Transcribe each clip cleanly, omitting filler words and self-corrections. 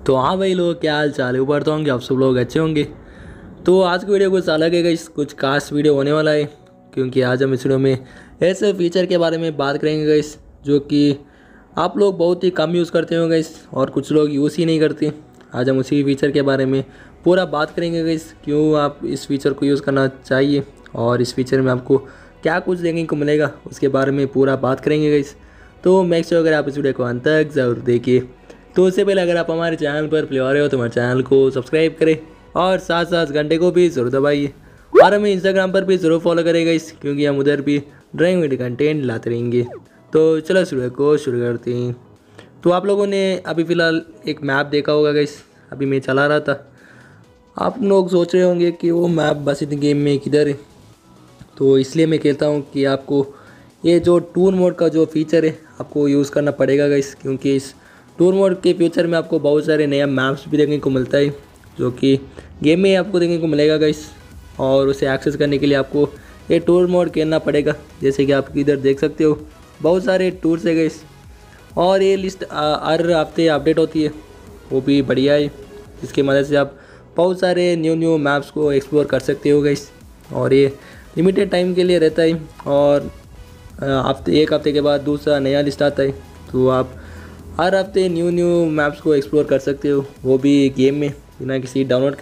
तो हाँ भाई लोग, क्या हाल चाल है। ऊपर तो होंगे आप सब लोग अच्छे होंगे। तो आज की वीडियो कुछ अलग है गाइस, कुछ खास वीडियो होने वाला है, क्योंकि आज हम इस वीडियो में ऐसे फीचर के बारे में बात करेंगे गाइस जो कि आप लोग बहुत ही कम यूज़ करते हो गाइस, और कुछ लोग यूज़ ही नहीं करते। आज हम उसी फीचर के बारे में पूरा बात करेंगे गाइस, क्यों आप इस फीचर को यूज़ करना चाहिए और इस फीचर में आपको क्या कुछ देखने को मिलेगा उसके बारे में पूरा बात करेंगे गाइस। तो मेक श्योर अगर आप इस वीडियो को अंत तक ज़रूर देखिए। तो उससे पहले अगर आप हमारे चैनल पर प्ले हो रहे हो तो हमारे चैनल को सब्सक्राइब करें और साथ साथ घंटे को भी ज़रूर दबाइए, और हमें इंस्टाग्राम पर भी ज़रूर फॉलो करेगा इस, क्योंकि हम उधर भी ड्राइंग वीडियो कंटेंट लाते रहेंगे। तो चलो इस वीडियो को शुरू करते हैं। तो आप लोगों ने अभी फ़िलहाल एक मैप देखा होगा गाइस, अभी मैं चला रहा था। आप लोग सोच रहे होंगे कि वो मैप बस इतने गेम में किधर है, तो इसलिए मैं कहता हूँ कि आपको ये जो टूर मोड का जो फीचर है आपको यूज़ करना पड़ेगा गाइस, क्योंकि इस टूर मोड के फ्यूचर में आपको बहुत सारे नया मैप्स भी देखने को मिलता है जो कि गेम में आपको देखने को मिलेगा गाइस। और उसे एक्सेस करने के लिए आपको ये टूर मोड खेलना पड़ेगा। जैसे कि आप इधर देख सकते हो बहुत सारे टूर्स है गाइस, और ये लिस्ट हर हफ्ते अपडेट होती है, वो भी बढ़िया है, जिसकी मदद से आप बहुत सारे न्यू मैप्स को एक्सप्लोर कर सकते हो गाइस। और ये लिमिटेड टाइम के लिए रहता है, और एक हफ्ते के बाद दूसरा नया लिस्ट आता है, तो आप हर हफ्ते न्यू मैप्स को एक्सप्लोर कर सकते हो, वो भी गेम में बिना किसी डाउनलोड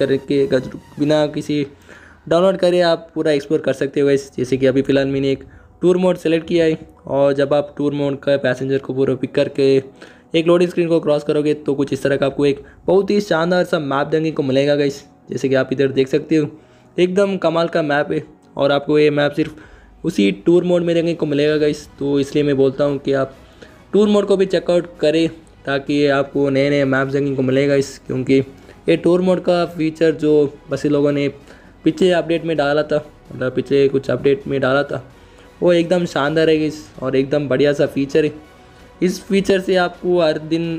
करे आप पूरा एक्सप्लोर कर सकते हो गाइस। जैसे कि अभी फ़िलहाल मैंने एक टूर मोड सेलेक्ट किया है, और जब आप टूर मोड का पैसेंजर को पूरा पिक करके एक लोडिंग स्क्रीन को क्रॉस करोगे तो कुछ इस तरह का आपको एक बहुत ही शानदार सा मैप देखने को मिलेगा गाइस। जैसे कि आप इधर देख सकते हो एकदम कमाल का मैप है, और आपको ये मैप सिर्फ उसी टूर मोड में देखने को मिलेगा गाइस। तो इसलिए मैं बोलता हूँ कि आप टूर मोड को भी चेकआउट करें, ताकि आपको नए नए मैप्स देखने को मिलेगा इस, क्योंकि ये टूर मोड का फीचर जो बस लोगों ने पिछले अपडेट में डाला था, मतलब पिछले कुछ अपडेट में डाला था, वो एकदम शानदार है इस, और एकदम बढ़िया सा फीचर है। इस फीचर से आपको हर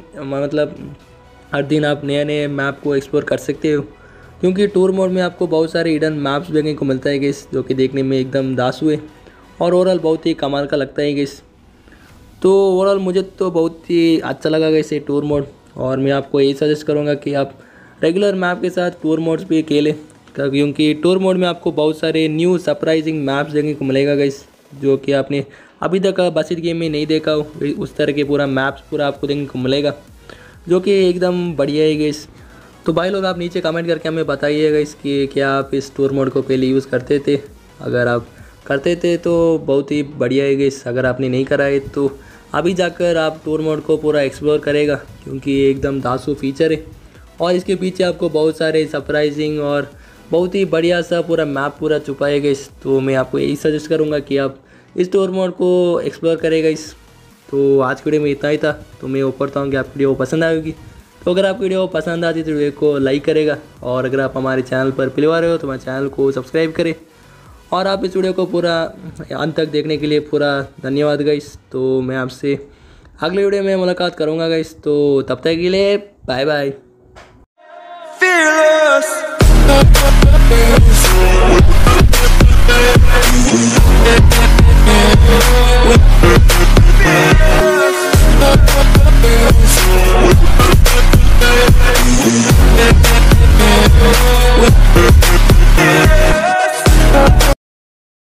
दिन आप नए नए मैप को एक्सप्लोर कर सकते हो, क्योंकि टूर मोड में आपको बहुत सारे हिडन मैप्स देखने को मिलता है गाइस, जो कि देखने में एकदम दासू है और ओवरऑल बहुत ही कमाल का लगता है गाइस। तो ओवरऑल मुझे तो बहुत ही अच्छा लगा गाइस ये टूर मोड, और मैं आपको यही सजेस्ट करूँगा कि आप रेगुलर मैप के साथ टूर मोड्स भी खेलें, क्योंकि टूर मोड में आपको बहुत सारे न्यू सरप्राइजिंग मैप्स देखने को मिलेगा गाइस, जो कि आपने अभी तक बसित गेम में नहीं देखा हो। उस तरह के पूरा मैप्स पूरा आपको देखने को मिलेगा, जो कि एकदम बढ़िया है गाइस। तो भाई लोग आप नीचे कमेंट करके हमें बताइए गाइस कि क्या आप इस टूर मोड को पहले यूज़ करते थे। अगर आप करते थे तो बहुत ही बढ़िया है गाइस, अगर आपने नहीं करा है तो अभी जाकर आप टूर मोड को पूरा एक्सप्लोर करेगा, क्योंकि ये एकदम दासू फीचर है, और इसके पीछे आपको बहुत सारे सरप्राइजिंग और बहुत ही बढ़िया सा पूरा मैप पूरा छुपाएगा इस। तो मैं आपको यही सजेस्ट करूँगा कि आप इस टूर मोड को एक्सप्लोर करेगा इस। तो आज की वीडियो में इतना ही था, तो मैं ऊपर था कि आपकी वीडियो पसंद आएगी। तो अगर आपकी वीडियो पसंद आती तो वीडियो को लाइक करेगा, और अगर आप हमारे चैनल पर पहली बार हो तो हमारे चैनल को सब्सक्राइब करें, और आप इस वीडियो को पूरा अंत तक देखने के लिए पूरा धन्यवाद गाइस। तो मैं आपसे अगले वीडियो में मुलाकात करूँगा गाइस, तो तब तक के लिए बाय बाय।